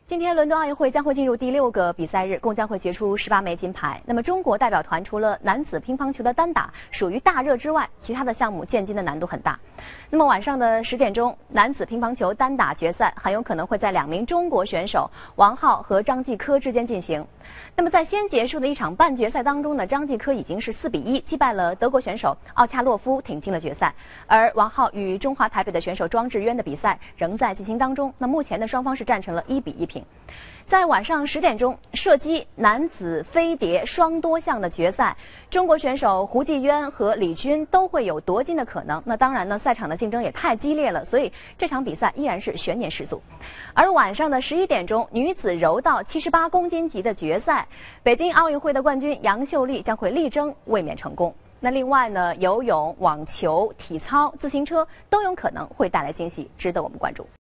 今天伦敦奥运会将会进入第6个比赛日，共将会决出18枚金牌。那么中国代表团除了男子乒乓球的单打属于大热之外，其他的项目建金的难度很大。那么晚上的10点钟，男子乒乓球单打决赛很有可能会在2名中国选手王皓和张继科之间进行。那么在先结束的一场半决赛当中呢，张继科已经是4比1击败了德国选手奥恰洛夫，挺进了决赛。而王皓与中华台北的选手庄智渊的比赛仍在进行当中。那目前呢，双方是战成了1比1平。在晚上10点钟，射击男子飞碟双多项的决赛，中国选手胡继渊和李军都会有夺金的可能。那当然呢，赛场的竞争也太激烈了，所以这场比赛依然是悬念十足。而晚上的11点钟，女子柔道78公斤级的决赛，北京奥运会的冠军杨秀丽将会力争卫冕成功。那另外呢，游泳、网球、体操、自行车都有可能会带来惊喜，值得我们关注。